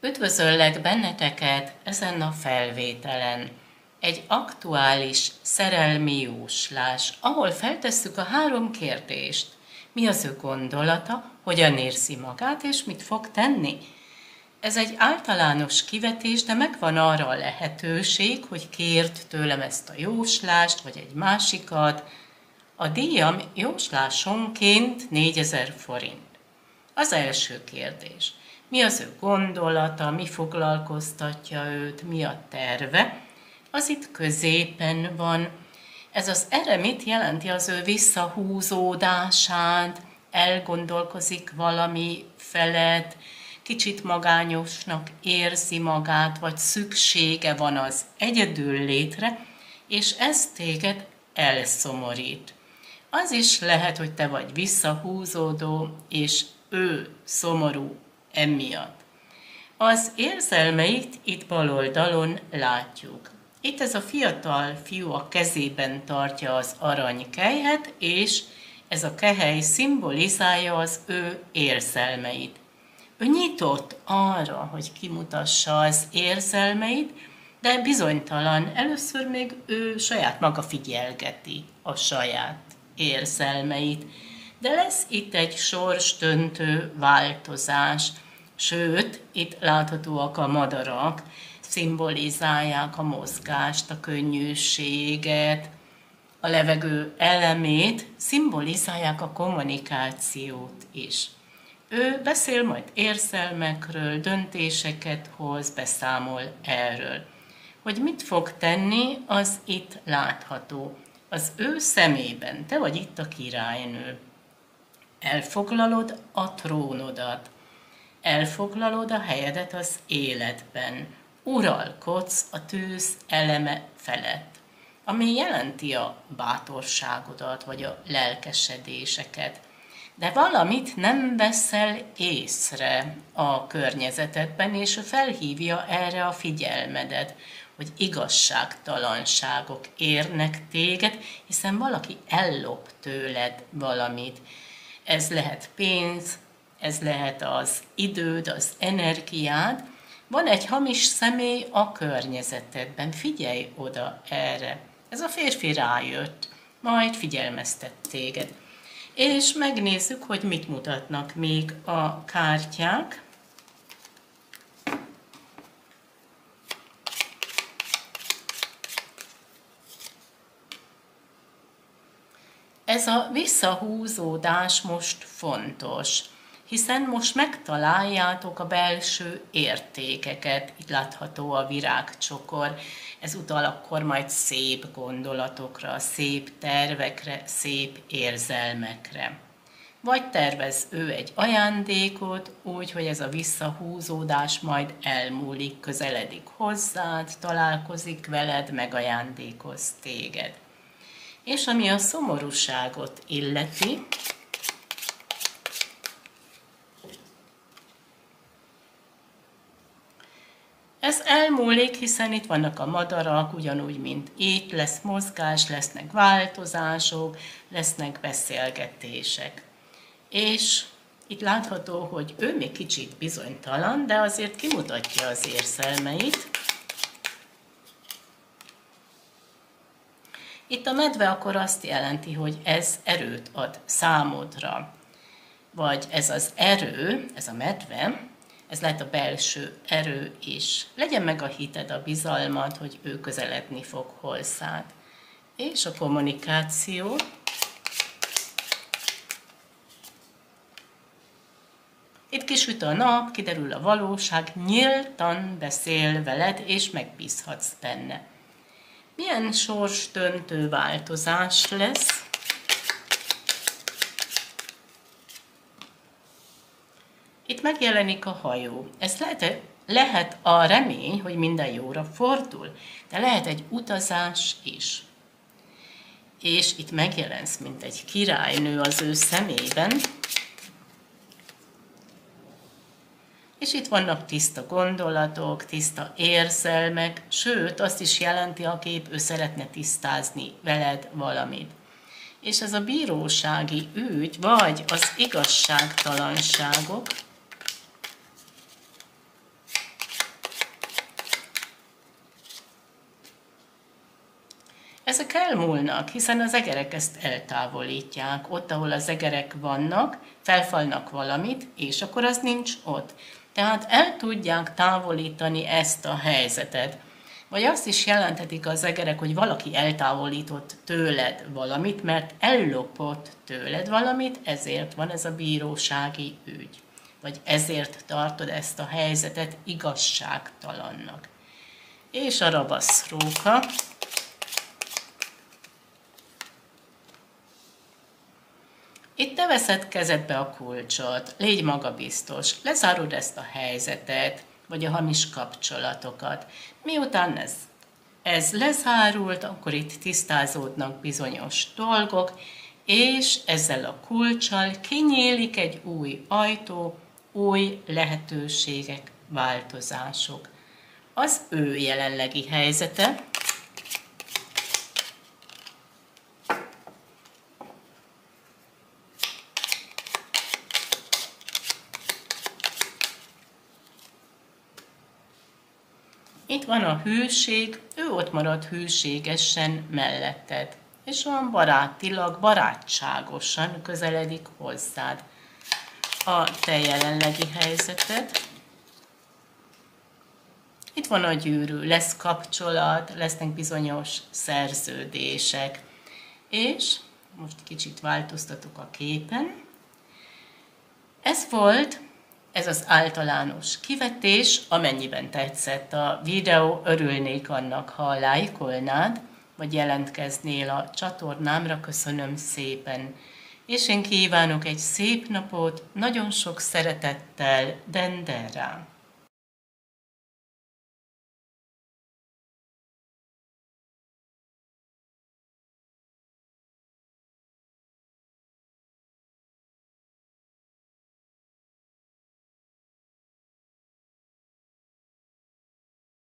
Üdvözöllek benneteket ezen a felvételen. Egy aktuális szerelmi jóslás, ahol feltesszük a 3 kérdést. Mi az ő gondolata, hogyan érzi magát, és mit fog tenni? Ez egy általános kivetés, de megvan arra a lehetőség, hogy kért tőlem ezt a jóslást, vagy egy másikat. A díjam jóslásonként 4000 forint. Az első kérdés. Mi az ő gondolata, mi foglalkoztatja őt, mi a terve? Az itt középen van. Ez az eremit jelenti az ő visszahúzódását, elgondolkozik valami felett, kicsit magányosnak érzi magát, vagy szüksége van az egyedül létre, és ez téged elszomorít. Az is lehet, hogy te vagy visszahúzódó, és ő szomorú emiatt. Az érzelmeit itt bal oldalon látjuk. Itt ez a fiatal fiú a kezében tartja az aranykelyhet, és ez a kehely szimbolizálja az ő érzelmeit. Ő nyitott arra, hogy kimutassa az érzelmeit, de bizonytalan. Először még ő saját maga figyelgeti a saját érzelmeit. De lesz itt egy sorsdöntő változás, sőt, itt láthatóak a madarak, szimbolizálják a mozgást, a könnyűséget, a levegő elemét, szimbolizálják a kommunikációt is. Ő beszél majd érzelmekről, döntéseket hoz, beszámol erről. Hogy mit fog tenni, az itt látható. Az ő szemében, te vagy itt a királynő. Elfoglalod a trónodat, elfoglalod a helyedet az életben, uralkodsz a tűz eleme felett, ami jelenti a bátorságodat, vagy a lelkesedéseket. De valamit nem veszel észre a környezetedben, és felhívja erre a figyelmedet, hogy igazságtalanságok érnek téged, hiszen valaki ellop tőled valamit. Ez lehet pénz, ez lehet az időd, az energiád. Van egy hamis személy a környezetedben, figyelj oda erre. Ez a férfi rájött, majd figyelmeztet téged. És megnézzük, hogy mit mutatnak még a kártyák. Ez a visszahúzódás most fontos, hiszen most megtaláljátok a belső értékeket. Itt látható a virágcsokor, ez utal akkor majd szép gondolatokra, szép tervekre, szép érzelmekre. Vagy tervez ő egy ajándékot, úgy, hogy ez a visszahúzódás majd elmúlik, közeledik hozzád, találkozik veled, megajándékoz téged. És ami a szomorúságot illeti, ez elmúlik, hiszen itt vannak a madarak, ugyanúgy, mint itt, lesz mozgás, lesznek változások, lesznek beszélgetések. És itt látható, hogy ő még kicsit bizonytalan, de azért kimutatja az érzelmeit. Itt a medve akkor azt jelenti, hogy ez erőt ad számodra. Vagy ez az erő, ez a medve, ez lehet a belső erő is. Legyen meg a hited, a bizalmad, hogy ő közeledni fog hozzád. És a kommunikáció. Itt kisüt a nap, kiderül a valóság, nyíltan beszél veled, és megbízhatsz benne. Milyen sorsdöntő változás lesz? Itt megjelenik a hajó. Ez lehet a remény, hogy minden jóra fordul, de lehet egy utazás is. És itt megjelensz, mint egy királynő az ő szemében. És itt vannak tiszta gondolatok, tiszta érzelmek, sőt, azt is jelenti a kép, ő szeretne tisztázni veled valamit. És ez a bírósági ügy, vagy az igazságtalanságok, ezek elmúlnak, hiszen az egerek ezt eltávolítják. Ott, ahol az egerek vannak, felfalnak valamit, és akkor az nincs ott. Tehát el tudják távolítani ezt a helyzetet. Vagy azt is jelenthetik az egerek, hogy valaki eltávolított tőled valamit, mert ellopott tőled valamit, ezért van ez a bírósági ügy. Vagy ezért tartod ezt a helyzetet igazságtalannak. És a rabaszróka. Itt te veszed kezedbe a kulcsot, légy magabiztos, lezárod ezt a helyzetet, vagy a hamis kapcsolatokat. Miután ez lezárult, akkor itt tisztázódnak bizonyos dolgok, és ezzel a kulccsal kinyílik egy új ajtó, új lehetőségek, változások. Az ő jelenlegi helyzete, itt van a hűség, ő ott marad hűségesen melletted, és olyan barátilag, barátságosan közeledik hozzád. A te jelenlegi helyzeted. Itt van a gyűrű, lesz kapcsolat, lesznek bizonyos szerződések. És most kicsit változtatok a képen. Ez az általános kivetés, amennyiben tetszett a videó, örülnék annak, ha lájkolnád, vagy jelentkeznél a csatornámra, köszönöm szépen. És én kívánok egy szép napot, nagyon sok szeretettel, Denderá!